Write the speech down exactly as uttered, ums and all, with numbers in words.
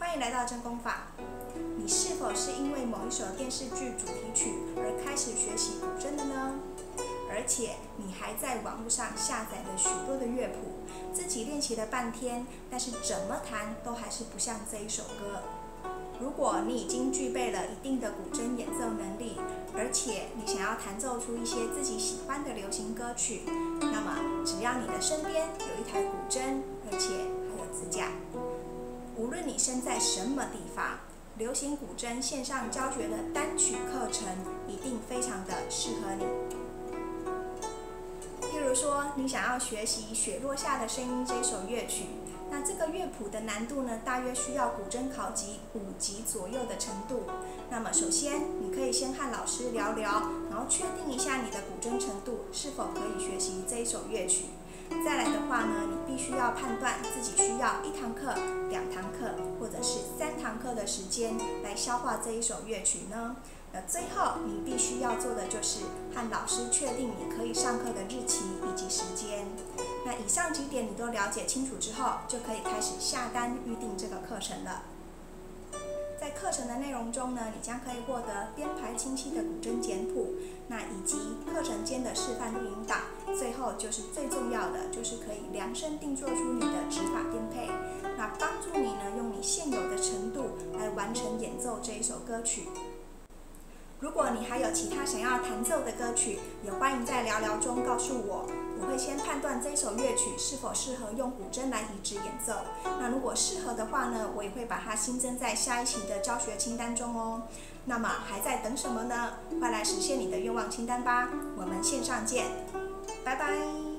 欢迎来到真功法。你是否是因为某一首电视剧主题曲而开始学习古筝的呢？而且你还在网络上下载了许多的乐谱，自己练习了半天，但是怎么弹都还是不像这一首歌。如果你已经具备了一定的古筝演奏能力，而且你想要弹奏出一些自己喜欢的流行歌曲，那么只要你的身边有一台古筝，而且还有支架，无论你身在什么地方，流行古筝线上教学的单曲课程一定非常的适合你。譬如说，你想要学习《雪落下的声音》这首乐曲，那这个乐谱的难度呢，大约需要古筝考级五级左右的程度。那么首先，你可以先和老师聊聊，然后确定一下你的古筝程度是否可以学习这一首乐曲。再来的话呢，你必须要判断自己需要一堂课、两堂课，或者是三堂课的时间来消化这一首乐曲呢。那最后你必须要做的就是和老师确定你可以上课的日期以及时间。那以上几点你都了解清楚之后，就可以开始下单预定这个课程了。在课程的内容中呢，你将可以获得编排清晰的古筝简谱，那以及课程间的示范录音档。最后就是最重要的，就是可以量身定做出你的指法编配，那帮助你呢用你现有的程度来完成演奏这一首歌曲。如果你还有其他想要弹奏的歌曲，也欢迎在聊聊中告诉我，我会先判断这首乐曲是否适合用古筝来移植演奏。那如果适合的话呢，我也会把它新增在下一期的教学清单中哦。那么还在等什么呢？快来实现你的愿望清单吧！我们线上见，拜拜。